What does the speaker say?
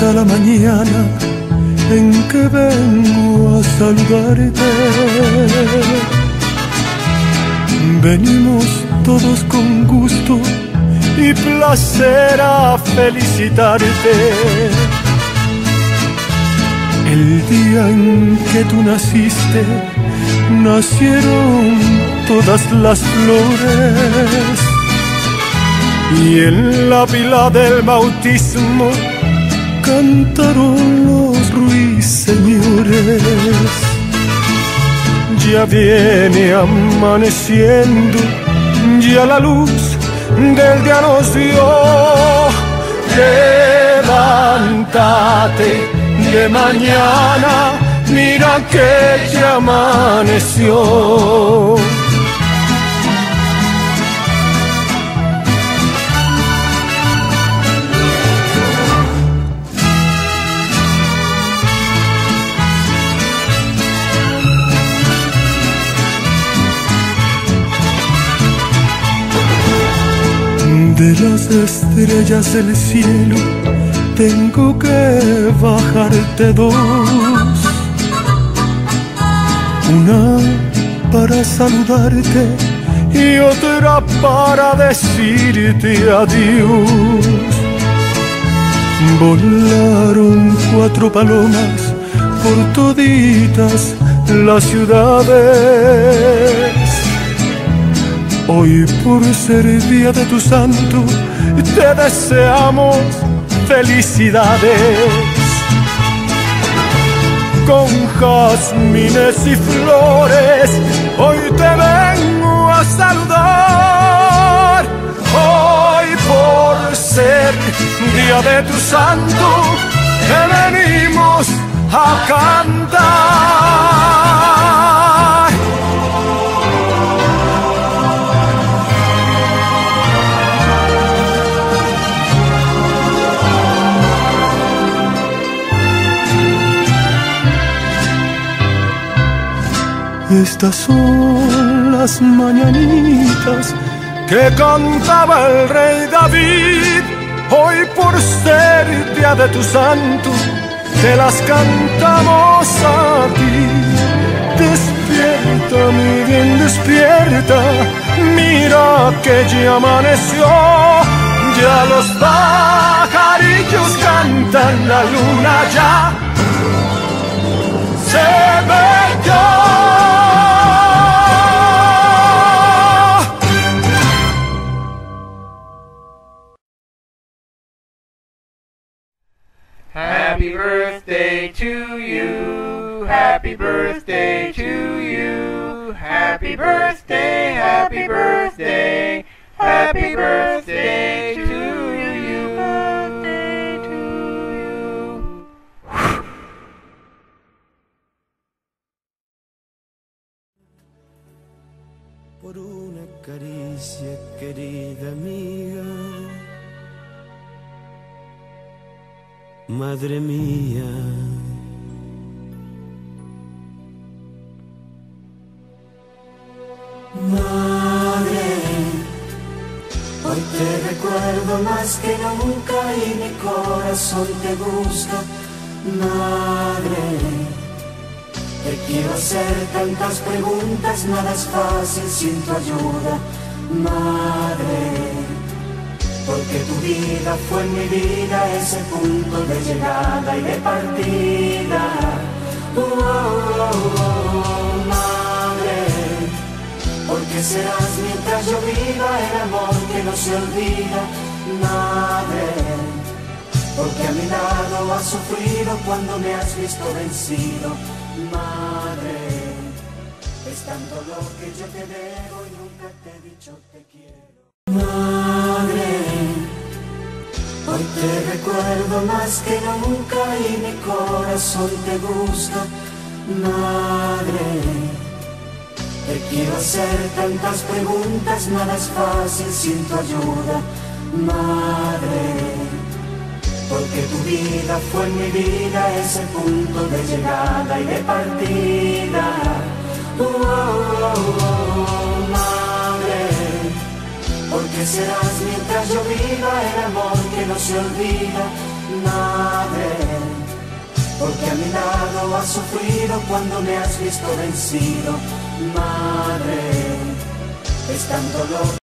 hasta la mañana en que vengo a saludarte. Venimos todos con gusto y placer a felicitarte. El día en que tú naciste, nacieron todas las flores, y en la pila del bautismo cantaron los ruiseñores. Ya viene amaneciendo, ya la luz del día nos dio. Levántate de mañana, mira que ya amaneció. De las estrellas del cielo tengo que bajarte dos, una para saludarte y otra para decirte adiós. Volaron 4 palomas por toditas las ciudades. Hoy, por ser el día de tu santo, te deseamos felicidades. Con jazmines y flores, hoy te vengo a saludar. Hoy, por ser día de tu santo, te venimos a cantar. Estas son las mañanitas que cantaba el rey David. Hoy, por ser día de tu santo, te las cantamos a ti. Despierta, mi bien, despierta, mira que ya amaneció. Ya los pajarillos cantan, la luna ya se metió. Happy birthday to you, happy birthday to you, happy birthday, happy birthday, happy birthday to you, birthday to you. Por una caricia, querida amiga, madre mía. Madre, hoy te recuerdo más que nunca y mi corazón te busca. Madre, te quiero hacer tantas preguntas, nada es fácil sin tu ayuda. Madre, porque tu vida fue en mi vida ese punto de llegada y de partida. Madre, porque serás mientras yo viva el amor que no se olvida. Madre, porque a mi lado has sufrido cuando me has visto vencido. Madre, es tanto lo que yo te debo y nunca te he dicho te quiero. Madre, hoy te recuerdo más que nunca y mi corazón te busca. Madre, te quiero hacer tantas preguntas, nada es fácil sin tu ayuda. Madre, porque tu vida fue en mi vida ese punto de llegada y de partida. Madre, porque serás mientras yo viva el amor que no se olvida. madre, porque a mi lado has sufrido cuando me has visto vencido, madre, es tanto dolor.